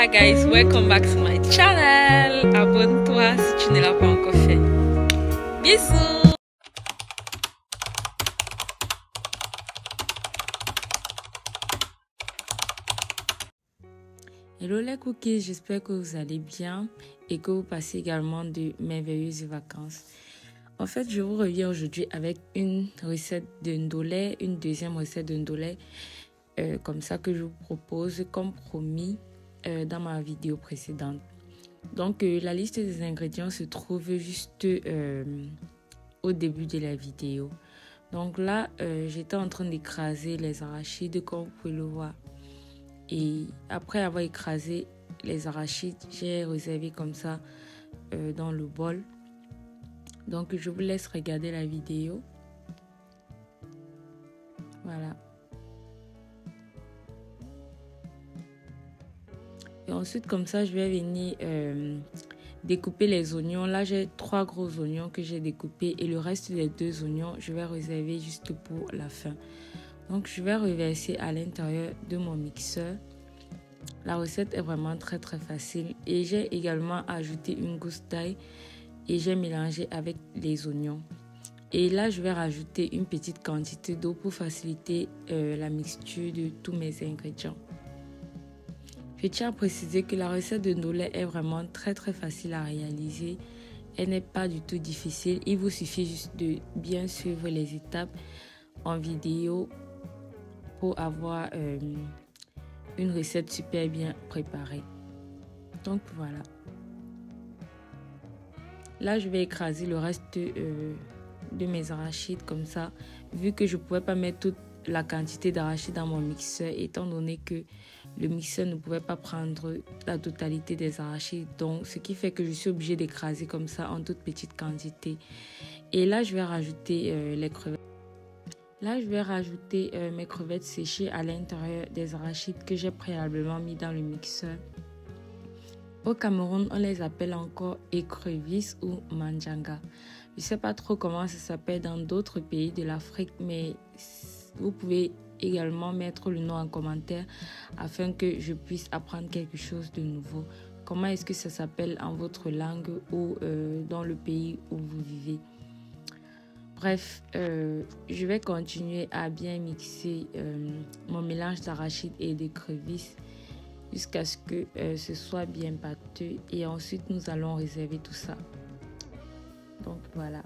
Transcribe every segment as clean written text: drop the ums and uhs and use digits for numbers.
guys, welcome back to my channel. Abonne-toi si tu ne l'as pas encore fait. Bisous. Hello les cookies, j'espère que vous allez bien et que vous passez également de merveilleuses vacances. En fait, je vous reviens aujourd'hui avec une recette de ndolé, une deuxième recette de ndolé, comme ça que je vous propose comme promis dans ma vidéo précédente. Donc la liste des ingrédients se trouve juste au début de la vidéo. Donc là, j'étais en train d'écraser les arachides comme vous pouvez le voir. Et après avoir écrasé les arachides, j'ai réservé comme ça dans le bol. Donc je vous laisse regarder la vidéo. Voilà. Et ensuite comme ça, je vais venir découper les oignons. Là, j'ai 3 gros oignons que j'ai découpés et le reste des 2 oignons, je vais réserver juste pour la fin. Donc je vais reverser à l'intérieur de mon mixeur. La recette est vraiment très facile et j'ai également ajouté une gousse d'ail et j'ai mélangé avec les oignons. Et là, je vais rajouter une petite quantité d'eau pour faciliter la mixture de tous mes ingrédients. Je tiens à préciser que la recette de ndolé est vraiment très facile à réaliser. Elle n'est pas du tout difficile. Il vous suffit juste de bien suivre les étapes en vidéo pour avoir une recette super bien préparée. Donc voilà. Là, je vais écraser le reste de mes arachides comme ça. Vu que je ne pouvais pas mettre toute la quantité d'arachides dans mon mixeur, étant donné que le mixeur ne pouvait pas prendre la totalité des arachides. Donc, ce qui fait que je suis obligée d'écraser comme ça en toute petite quantité. Et là, je vais rajouter les crevettes. Là, je vais rajouter mes crevettes séchées à l'intérieur des arachides que j'ai préalablement mis dans le mixeur. Au Cameroun, on les appelle encore écrevisses ou manjanga. Je ne sais pas trop comment ça s'appelle dans d'autres pays de l'Afrique, mais vous pouvez également mettre le nom en commentaire afin que je puisse apprendre quelque chose de nouveau. Comment est-ce que ça s'appelle en votre langue ou dans le pays où vous vivez? Bref, je vais continuer à bien mixer mon mélange d'arachides et d'écrevisses jusqu'à ce que ce soit bien pâteux et ensuite nous allons réserver tout ça. Donc voilà.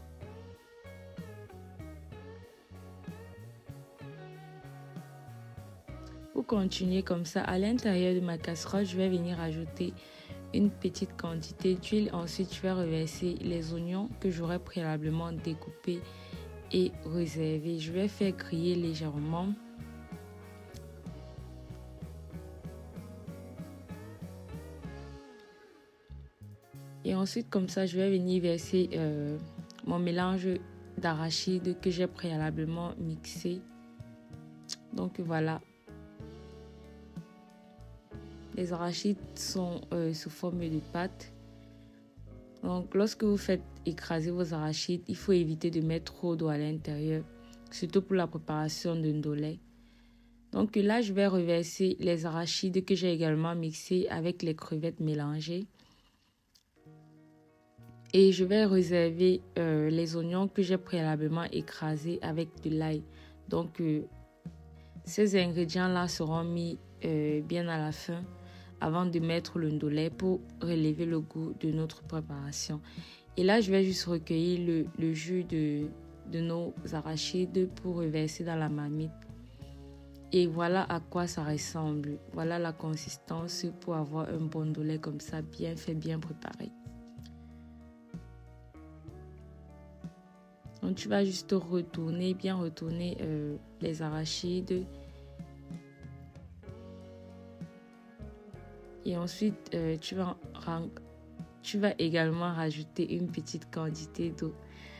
Pour continuer comme ça, à l'intérieur de ma casserole, je vais venir ajouter une petite quantité d'huile. Ensuite, je vais reverser les oignons que j'aurais préalablement découpés et réservés. Je vais faire griller légèrement. Et ensuite, comme ça, je vais venir verser mon mélange d'arachides que j'ai préalablement mixé. Donc voilà. Les arachides sont sous forme de pâte. Donc lorsque vous faites écraser vos arachides, il faut éviter de mettre trop d'eau à l'intérieur, surtout pour la préparation de ndolé. Donc là, je vais reverser les arachides que j'ai également mixés avec les crevettes mélangées. Et je vais réserver les oignons que j'ai préalablement écrasés avec de l'ail. Donc ces ingrédients-là seront mis bien à la fin avant de mettre le ndolé pour relever le goût de notre préparation. Et là, je vais juste recueillir le jus de nos arachides pour reverser dans la marmite. Et voilà à quoi ça ressemble. Voilà la consistance pour avoir un bon ndolé comme ça, bien fait, bien préparé. Donc tu vas juste bien retourner les arachides. Et ensuite, tu vas également rajouter une petite quantité d'eau.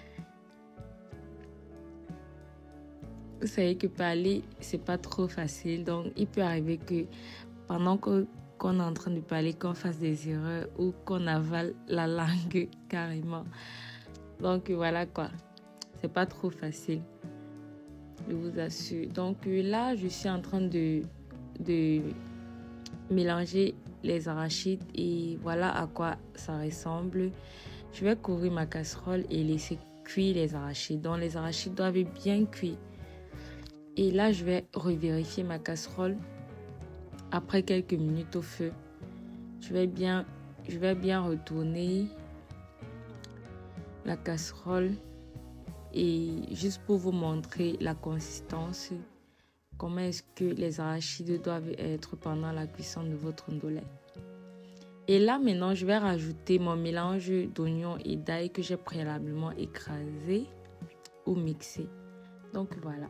Vous savez que parler, c'est pas trop facile. Donc, il peut arriver que pendant qu'on est en train de parler, qu'on fasse des erreurs ou qu'on avale la langue carrément. Donc, voilà quoi. C'est pas trop facile. Je vous assure. Donc, là, je suis en train de mélanger les arachides et voilà à quoi ça ressemble. Je vais couvrir ma casserole et laisser cuire les arachides. Donc les arachides doivent être bien cuits. Et là, je vais revérifier ma casserole après quelques minutes au feu. Je vais bien retourner la casserole et juste pour vous montrer la consistance, comment est-ce que les arachides doivent être pendant la cuisson de votre ndolé. Et là maintenant, je vais rajouter mon mélange d'oignons et d'ail que j'ai préalablement écrasé ou mixé. Donc voilà.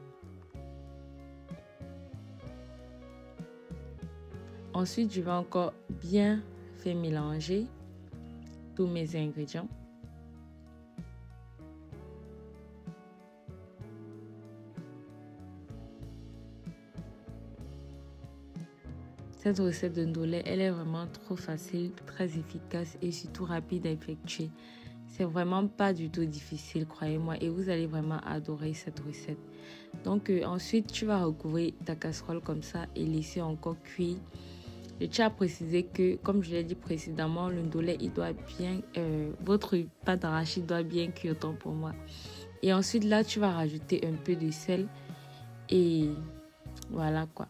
Ensuite, je vais encore bien faire mélanger tous mes ingrédients. Cette recette de ndolé, elle est vraiment trop facile, très efficace et surtout rapide à effectuer. C'est vraiment pas du tout difficile, croyez-moi, et vous allez vraiment adorer cette recette. Donc ensuite, tu vas recouvrir ta casserole comme ça et laisser encore cuire. Je tiens à préciser que, comme je l'ai dit précédemment, le ndolé, il doit bien, votre pâte d'arachide doit bien cuire, autant pour moi. Et ensuite, là, tu vas rajouter un peu de sel et voilà quoi.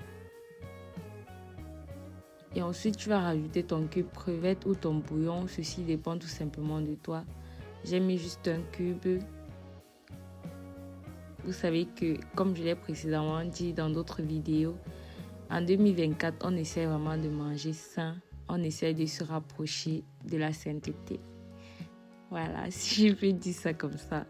Et ensuite, tu vas rajouter ton cube crevette ou ton bouillon. Ceci dépend tout simplement de toi. J'ai mis juste un cube. Vous savez que, comme je l'ai précédemment dit dans d'autres vidéos, en 2024, on essaie vraiment de manger sain. On essaie de se rapprocher de la sainteté. Voilà, si je peux dire ça comme ça.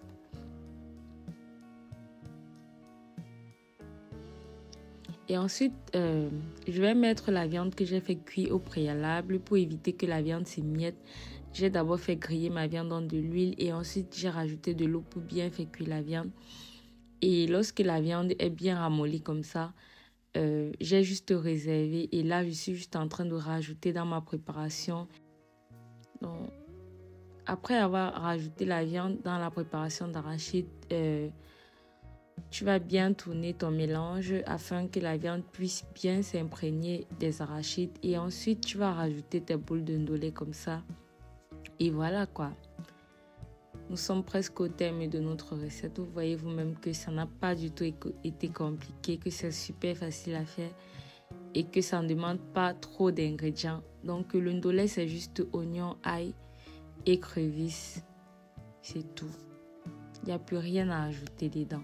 Et ensuite, je vais mettre la viande que j'ai fait cuire au préalable pour éviter que la viande s'émiette. J'ai d'abord fait griller ma viande dans de l'huile et ensuite j'ai rajouté de l'eau pour bien faire cuire la viande. Et lorsque la viande est bien ramollie comme ça, j'ai juste réservé et là je suis juste en train de rajouter dans ma préparation. Donc, après avoir rajouté la viande dans la préparation d'arachide, tu vas bien tourner ton mélange afin que la viande puisse bien s'imprégner des arachides. Et ensuite, tu vas rajouter tes boules de ndolé comme ça. Et voilà quoi. Nous sommes presque au terme de notre recette. Vous voyez vous-même que ça n'a pas du tout été compliqué, que c'est super facile à faire et que ça ne demande pas trop d'ingrédients. Donc le ndolé, c'est juste oignon, ail, écrevisse, c'est tout. Il n'y a plus rien à ajouter dedans.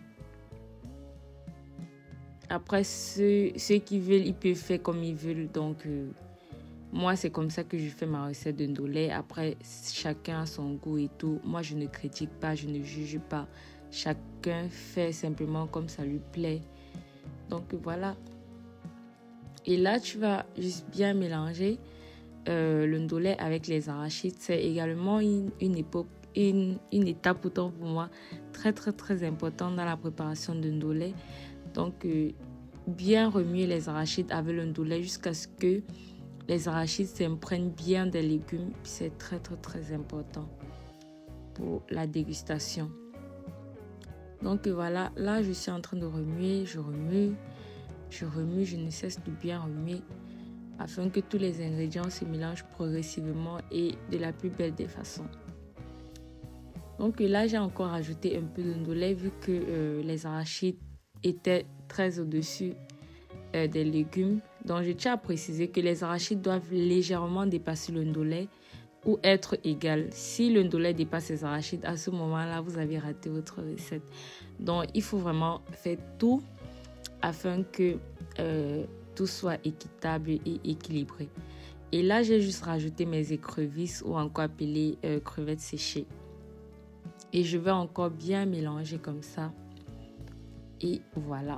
Après, ceux qui veulent, ils peuvent faire comme ils veulent. Donc, moi, c'est comme ça que je fais ma recette de ndolé. Après, chacun a son goût et tout. Moi, je ne critique pas, je ne juge pas. Chacun fait simplement comme ça lui plaît. Donc, voilà. Et là, tu vas juste bien mélanger le ndolé avec les arachides. C'est également une étape autant pour moi très, très, très importante dans la préparation de ndolé. Donc, bien remuer les arachides avec le ndolé jusqu'à ce que les arachides s'imprègnent bien des légumes. C'est très, très, très important pour la dégustation. Donc, voilà. Là, je suis en train de remuer. Je remue. Je ne cesse de bien remuer afin que tous les ingrédients se mélangent progressivement et de la plus belle des façons. Donc, là, j'ai encore ajouté un peu de ndolé vu que les arachides étaient très au-dessus des légumes. Donc, je tiens à préciser que les arachides doivent légèrement dépasser le ndolé ou être égal. Si le ndolé dépasse les arachides, à ce moment-là, vous avez raté votre recette. Donc, il faut vraiment faire tout afin que tout soit équitable et équilibré. Et là, j'ai juste rajouté mes écrevisses ou encore appelées crevettes séchées. Et je vais encore bien mélanger comme ça. Et voilà.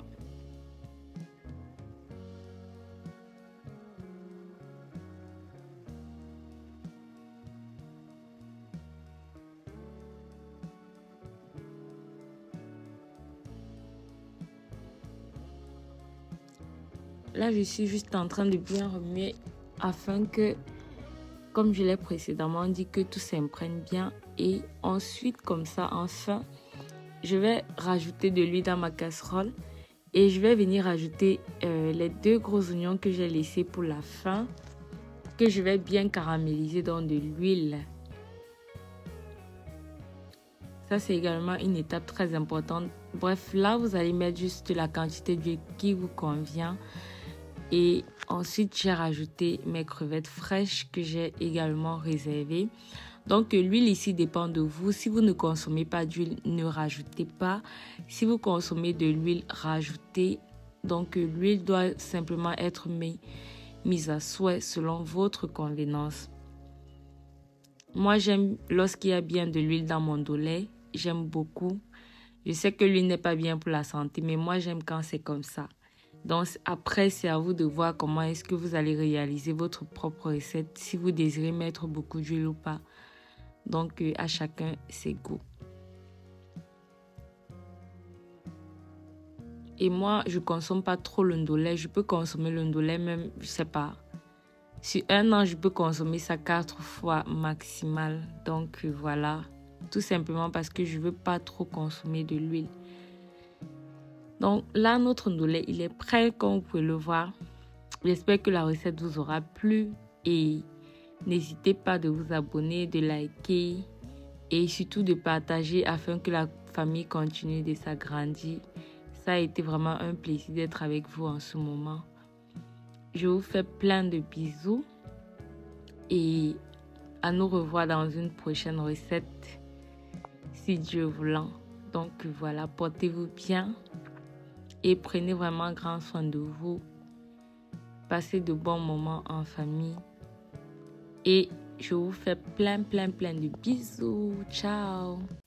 Là, je suis juste en train de bien remuer afin que, comme je l'ai précédemment dit, que tout s'imprègne bien. Et ensuite, comme ça, enfin, je vais rajouter de l'huile dans ma casserole et je vais venir ajouter les 2 gros oignons que j'ai laissés pour la fin. que je vais bien caraméliser dans de l'huile. Ça, c'est également une étape très importante. Bref, là, vous allez mettre juste la quantité d'huile qui vous convient. Et ensuite, j'ai rajouté mes crevettes fraîches que j'ai également réservées. Donc, l'huile ici dépend de vous. Si vous ne consommez pas d'huile, ne rajoutez pas. Si vous consommez de l'huile, rajoutez. Donc, l'huile doit simplement être mise à souhait selon votre convenance. Moi, j'aime lorsqu'il y a bien de l'huile dans mon dos lait. J'aime beaucoup. Je sais que l'huile n'est pas bien pour la santé, mais moi, j'aime quand c'est comme ça. Donc, après, c'est à vous de voir comment est-ce que vous allez réaliser votre propre recette, si vous désirez mettre beaucoup d'huile ou pas. Donc, à chacun ses goûts. Et moi, je ne consomme pas trop le ndolé. Je peux consommer le ndolé même, je ne sais pas. Sur un an, je peux consommer ça 4 fois maximal. Donc, voilà. Tout simplement parce que je ne veux pas trop consommer de l'huile. Donc là, notre ndolé, il est prêt, comme vous pouvez le voir. J'espère que la recette vous aura plu. Et n'hésitez pas de vous abonner, de liker et surtout de partager afin que la famille continue de s'agrandir. Ça a été vraiment un plaisir d'être avec vous en ce moment. Je vous fais plein de bisous et à nous revoir dans une prochaine recette, si Dieu voulant. Donc voilà, portez-vous bien et prenez vraiment grand soin de vous. Passez de bons moments en famille et je vous fais plein de bisous. Ciao!